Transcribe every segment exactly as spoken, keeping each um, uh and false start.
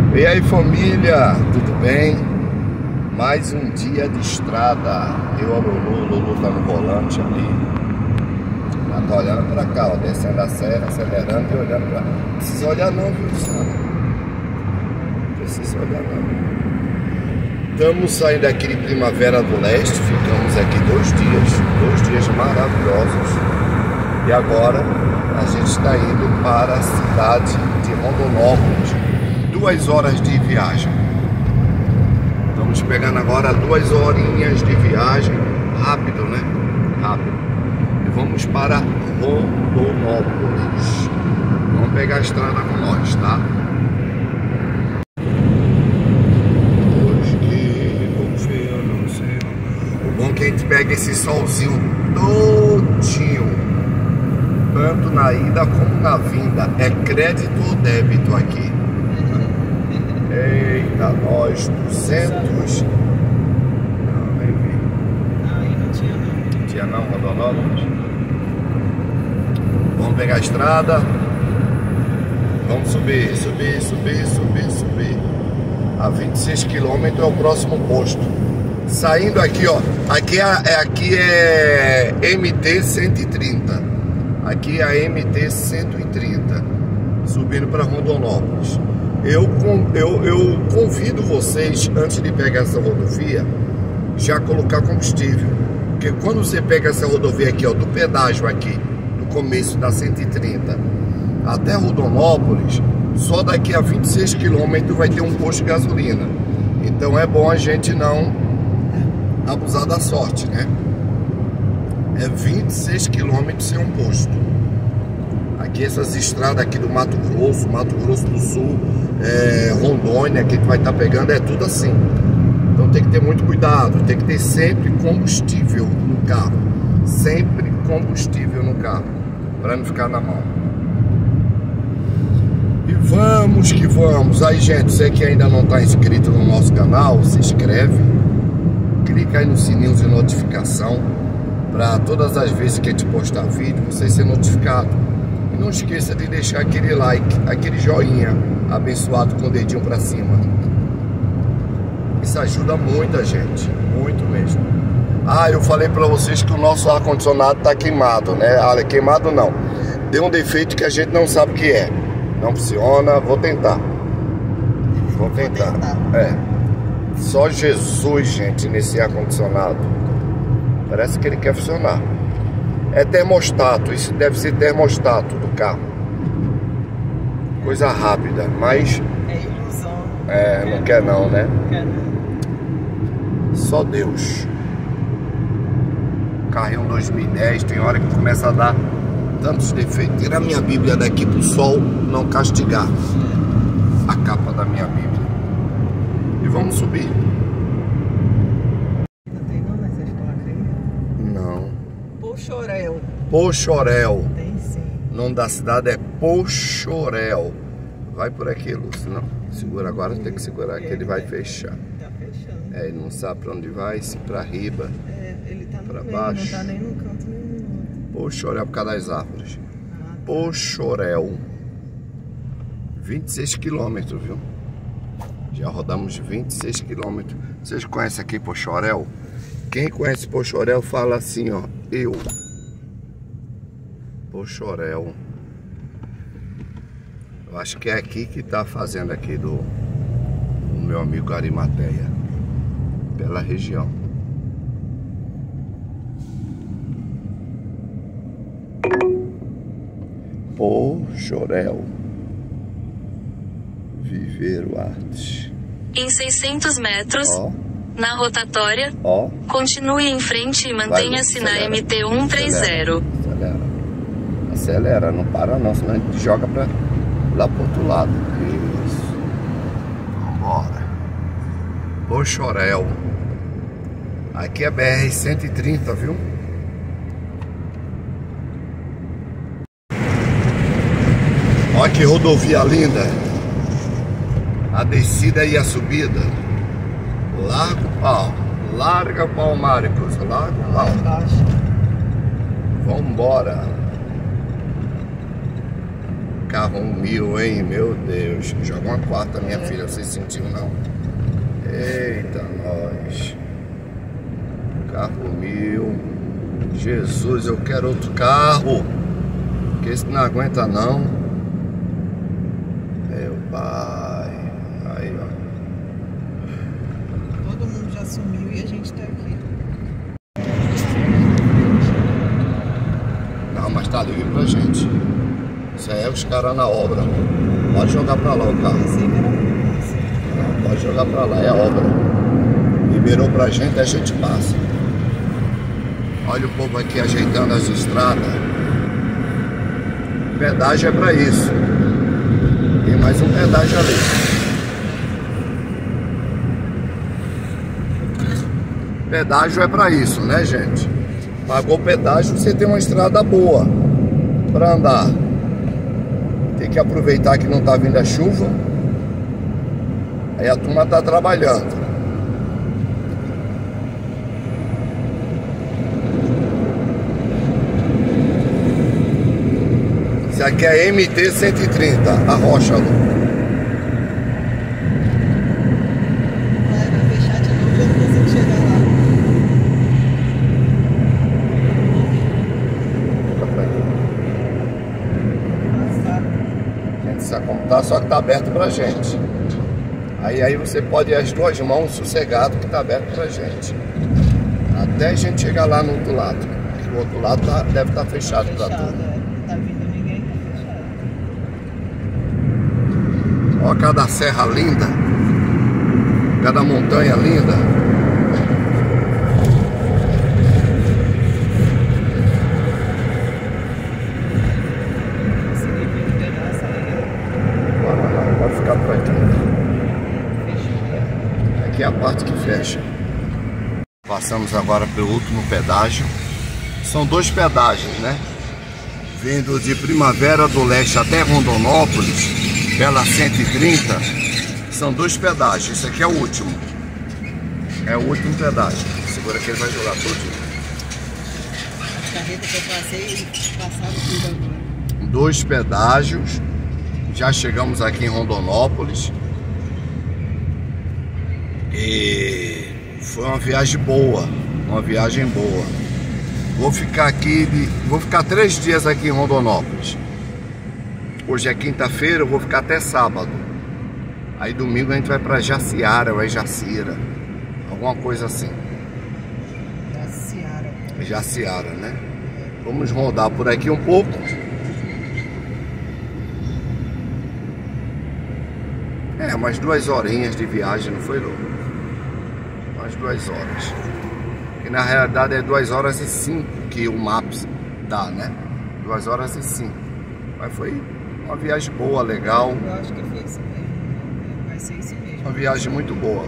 E aí, família, tudo bem? Mais um dia de estrada. Eu, a Lulu, o Lulu tá no volante ali. Ela tá olhando pra cá, ó, descendo a serra, acelerando e olhando pra cá. Não precisa olhar não, viu, Sandra? Não precisa olhar não. Estamos saindo aqui de Primavera do Leste. Ficamos aqui dois dias, dois dias maravilhosos. E agora a gente está indo para a cidade de Rondonópolis. Duas horas de viagem. Estamos pegando agora duas horinhas de viagem. Rápido, né? Rápido. E vamos para Rondonópolis. Vamos pegar a estrada com nós, tá? Hoje que vamos ver, eu não sei. O bom é que a gente pega esse solzinho todinho, tanto na ida como na vinda. É crédito ou débito aqui? Eita, nós, duzentos. Não, nem vi. Aí não tinha não. Tinha não, Rondonópolis. Vamos pegar a estrada. Vamos subir, subir, subir, subir, subir. A vinte e seis quilômetros é o próximo posto. Saindo aqui, ó. Aqui é, aqui é M T cento e trinta. Aqui é a M T cento e trinta. Subindo para Rondonópolis. Eu, eu, eu convido vocês, antes de pegar essa rodovia, já colocar combustível. Porque quando você pega essa rodovia aqui, ó, do pedágio aqui, no começo da cento e trinta, até Rondonópolis, só daqui a vinte e seis quilômetros vai ter um posto de gasolina. Então é bom a gente não abusar da sorte, né? É vinte e seis quilômetros sem um posto. Aqui essas estradas aqui do Mato Grosso, Mato Grosso do Sul, é, Rondônia, que a gente vai estar pegando, é tudo assim. Então tem que ter muito cuidado, tem que ter sempre combustível no carro. Sempre combustível no carro, para não ficar na mão. E vamos que vamos. Aí, gente, você que ainda não está inscrito no nosso canal, se inscreve. Clica aí no sininho de notificação, para todas as vezes que a gente postar vídeo, você ser notificado. Não esqueça de deixar aquele like, aquele joinha abençoado com o dedinho pra cima. Isso ajuda muito a gente, muito mesmo. Ah, eu falei pra vocês que o nosso ar-condicionado tá queimado, né? Ah, queimado não. Deu um defeito que a gente não sabe o que é. Não funciona, vou tentar. Vou tentar. É. Só Jesus, gente, nesse ar-condicionado. Parece que ele quer funcionar. É termostato, isso deve ser termostato do carro. Coisa rápida, mas... É ilusão. É, não quer não, né? Não quer não. Só Deus. Carrinho dois mil e dez, tem hora que começa a dar tantos defeitos. Tira a minha Bíblia daqui pro sol não castigar. A capa da minha Bíblia. E vamos subir. Poxoréu. Poxoréu. Tem sim. O nome da cidade é Poxoréu. Vai por aqui, Lúcio, não? Segura agora, tem que segurar aqui, ele vai fechar. Tá fechando. É, ele não sabe pra onde vai, se pra riba, É, ele tá no pra meio, baixo. não tá nem no canto nem no outro. Poxoréu por causa das árvores. Ah, tá. Poxoréu. vinte e seis quilômetros, viu? Já rodamos vinte e seis quilômetros. Vocês conhecem aqui Poxoréu? Quem conhece Poxoréu fala assim, ó. Eu. Poxoréu. Eu acho que é aqui que tá fazendo aqui do, do meu amigo Arimateia. Pela região. Poxoréu. Viveiro Artes. Em seiscentos metros, Ó. na rotatória, Ó. continue em frente e mantenha-se na M T cento e trinta. Acelera. Acelera, não para não, senão a gente joga pra lá pro outro lado. Isso. Vambora. Poxoréu. Aqui é B R cento e trinta, viu? Olha que rodovia linda. A descida e a subida. Larga o pau. Larga o pau, Marcos. Larga o pau. Vambora. Carro mil, hein? Meu Deus. Joga uma quarta, minha é. filha. Você sentiu, não? Eita, nós. Carro mil. Jesus, eu quero outro carro. Porque esse não aguenta, não. Meu pai. Aí, ó. Todo mundo já sumiu e a gente tá aqui. Não, mas tá livre pra gente. Isso aí é os caras na obra. Pode jogar pra lá o carro. Não, pode jogar pra lá, é obra. Liberou pra gente, a gente passa. Olha o povo aqui ajeitando as estradas. Pedágio é pra isso. Tem mais um pedágio ali. Pedágio é pra isso, né, gente? Pagou o pedágio, você tem uma estrada boa pra andar. Tem que aproveitar que não tá vindo a chuva. Aí a turma tá trabalhando. Isso aqui é M T cento e trinta, a rocha, Lu. Vai, vai fechar de novo, eu não consigo chegar lá. Sabe como tá, só que tá aberto pra gente. Aí, aí você pode ir as duas mãos sossegado que tá aberto pra gente. Até a gente chegar lá no outro lado. O outro lado tá, deve estar tá fechado, fechado pra tudo. É. Não tá vindo ninguém, tá fechado. Ó, cada serra linda. Cada montanha linda. Aqui é a parte que fecha. Passamos agora pelo último pedágio. São dois pedágios, né? Vindo de Primavera do Leste até Rondonópolis, pela cento e trinta. São dois pedágios. Esse aqui é o último. É o último pedágio. Segura que ele vai jogar tudo. As carretas que eu passei, passaram tudo agora. Dois pedágios. Já chegamos aqui em Rondonópolis. E foi uma viagem boa, uma viagem boa. Vou ficar aqui, vou ficar três dias aqui em Rondonópolis. Hoje é quinta-feira, eu vou ficar até sábado. Aí domingo a gente vai para Jaciara, ou é Jacira, alguma coisa assim. Jaciara. Jaciara, né? Vamos rodar por aqui um pouco. É, umas duas horinhas de viagem, não foi, louco? Umas duas horas. Que na realidade é duas horas e cinco que o Maps dá, né? Duas horas e cinco. Mas foi uma viagem boa, legal. Eu acho que foi isso mesmo. Vai ser isso mesmo. Uma viagem muito boa.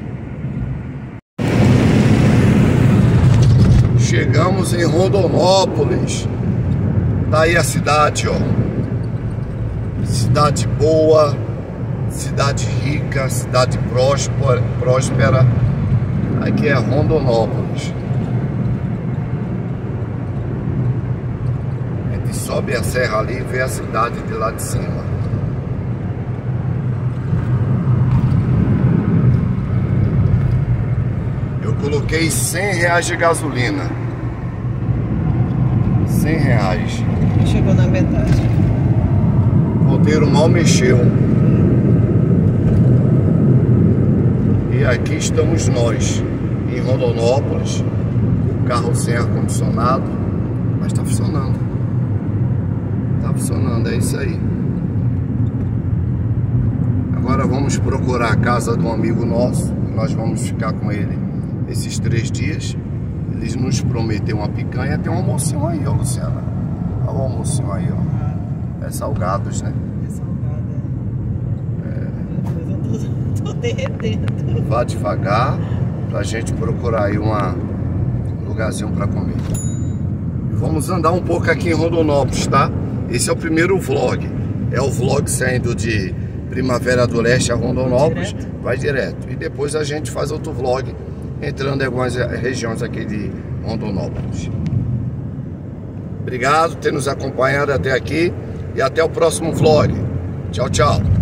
Chegamos em Rondonópolis. Tá aí a cidade, ó. Cidade boa. Cidade rica, cidade próspera, próspera. Aqui é Rondonópolis. A gente sobe a serra ali e vê a cidade de lá de cima. Eu coloquei cem reais de gasolina. cem reais. Chegou na metade. O roteiro mal mexeu. E aqui estamos nós, em Rondonópolis, o carro sem ar-condicionado, mas tá funcionando. Tá funcionando, é isso aí. Agora vamos procurar a casa de um amigo nosso, nós vamos ficar com ele esses três dias. Eles nos prometeram uma picanha, tem um almocinho aí, ó, Luciana. Olha o almocinho aí, ó. É salgados, né? É salgado, é. Depois eu tô, tô derretendo. Vá devagar pra gente procurar aí uma, um lugarzinho pra comer. Vamos andar um pouco aqui em Rondonópolis, tá? Esse é o primeiro vlog. É o vlog saindo de Primavera do Leste a Rondonópolis. Direto. Vai direto. E depois a gente faz outro vlog entrando em algumas regiões aqui de Rondonópolis. Obrigado por ter nos acompanhado até aqui. e até o próximo vlog. Tchau, tchau.